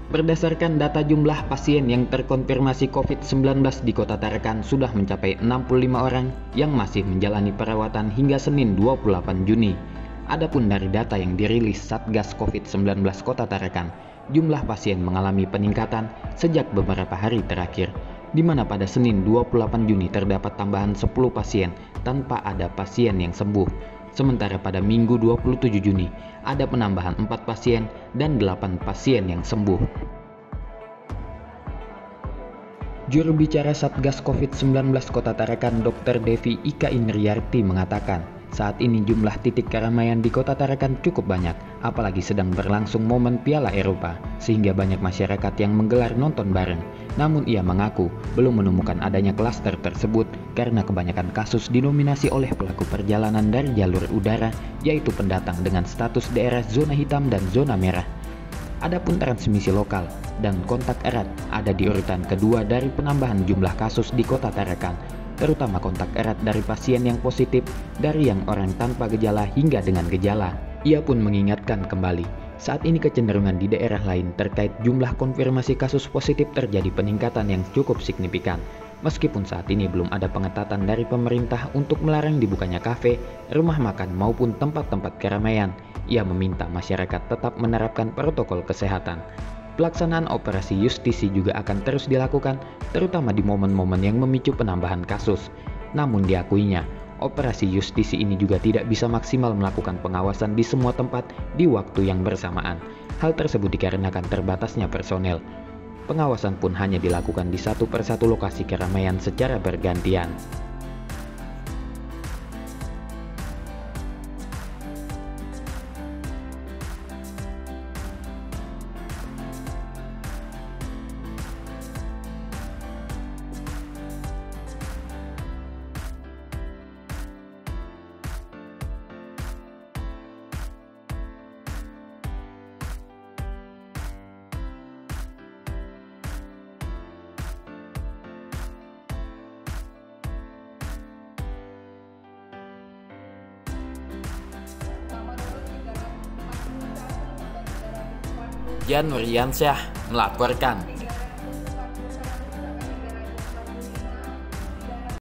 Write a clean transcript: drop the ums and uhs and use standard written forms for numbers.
Berdasarkan data jumlah pasien yang terkonfirmasi COVID-19 di Kota Tarakan sudah mencapai 65 orang yang masih menjalani perawatan hingga Senin 28 Juni. Adapun dari data yang dirilis Satgas COVID-19 Kota Tarakan, jumlah pasien mengalami peningkatan sejak beberapa hari terakhir, di mana pada Senin 28 Juni terdapat tambahan 10 pasien tanpa ada pasien yang sembuh. Sementara pada Minggu 27 Juni ada penambahan 4 pasien dan 8 pasien yang sembuh. Juru bicara Satgas COVID-19 Kota Tarakan Dr. Devi Ika Indriarti mengatakan, saat ini jumlah titik keramaian di Kota Tarakan cukup banyak, apalagi sedang berlangsung momen Piala Eropa, sehingga banyak masyarakat yang menggelar nonton bareng. Namun ia mengaku belum menemukan adanya klaster tersebut karena kebanyakan kasus didominasi oleh pelaku perjalanan dari jalur udara, yaitu pendatang dengan status daerah zona hitam dan zona merah. Adapun transmisi lokal dan kontak erat ada di urutan kedua dari penambahan jumlah kasus di Kota Tarakan, terutama kontak erat dari pasien yang positif, dari yang orang tanpa gejala hingga dengan gejala. Ia pun mengingatkan kembali, saat ini kecenderungan di daerah lain terkait jumlah konfirmasi kasus positif terjadi peningkatan yang cukup signifikan. Meskipun saat ini belum ada pengetatan dari pemerintah untuk melarang dibukanya kafe, rumah makan maupun tempat-tempat keramaian, ia meminta masyarakat tetap menerapkan protokol kesehatan. Pelaksanaan operasi justisi juga akan terus dilakukan, terutama di momen-momen yang memicu penambahan kasus. Namun diakuinya, operasi justisi ini juga tidak bisa maksimal melakukan pengawasan di semua tempat di waktu yang bersamaan. Hal tersebut dikarenakan terbatasnya personel. Pengawasan pun hanya dilakukan di satu persatu lokasi keramaian secara bergantian. Jan Nuryansyah melaporkan.